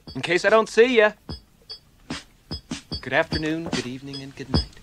In case I don't see ya. Good afternoon, good evening, and good night.